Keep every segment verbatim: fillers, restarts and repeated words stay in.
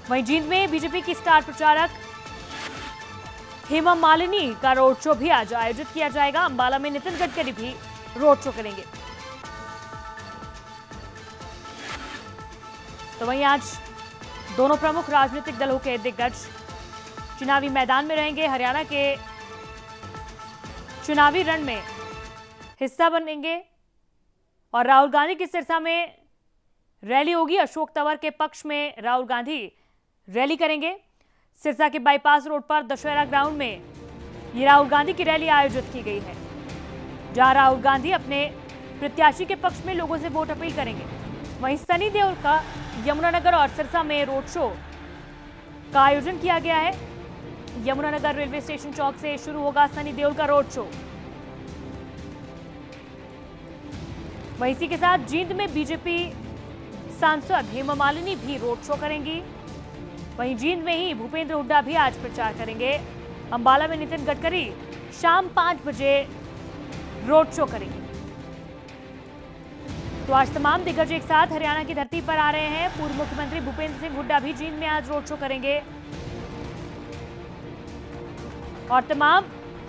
वहीं जींद में बीजेपी की स्टार प्रचारक हेमा मालिनी का रोड शो भी आज आयोजित किया जाएगा। अंबाला में नितिन गडकरी भी रोड शो करेंगे। तो वहीं आज दोनों प्रमुख राजनीतिक दलों के दिग्गज चुनावी मैदान में रहेंगे। हरियाणा के चुनावी रण में हिस्सा बनेंगे और राहुल गांधी की सिरसा में रैली होगी। अशोक तंवर के पक्ष में राहुल गांधी रैली करेंगे। सिरसा के बाईपास रोड पर दशहरा ग्राउंड में ये राहुल गांधी की रैली आयोजित की गई है, जहां राहुल गांधी अपने प्रत्याशी के पक्ष में लोगों से वोट अपील करेंगे। वहीं सनी देओल का यमुनानगर और सिरसा में रोड शो का आयोजन किया गया है। यमुनानगर रेलवे स्टेशन चौक से शुरू होगा सनी देओल का रोड शो। वहीं इसी के साथ जींद में बीजेपी सांसद हेमा मालिनी भी रोड शो करेंगी। वहीं जींद में ही भूपेंद्र हुड्डा भी आज प्रचार करेंगे। अंबाला में नितिन गडकरी शाम पांच बजे रोड शो करेंगे। तो आज तमाम दिग्गज एक साथ हरियाणा की धरती पर आ रहे हैं। पूर्व मुख्यमंत्री भूपेंद्र सिंह हुड्डा भी जींद में आज रोड शो करेंगे और तमाम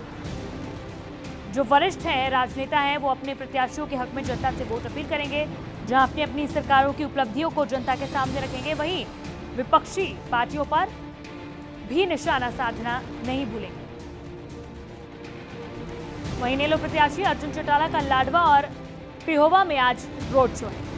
जो वरिष्ठ हैं, राजनेता हैं, वो अपने प्रत्याशियों के हक में जनता से वोट अपील करेंगे, जहां अपनी अपनी सरकारों की उपलब्धियों को जनता के सामने रखेंगे। वहीं विपक्षी पार्टियों पर भी निशाना साधना नहीं भूलेंगे। वहीं नेलो प्रत्याशी अर्जुन चौटाला का लाडवा और पिहोवा में आज रोड शो है।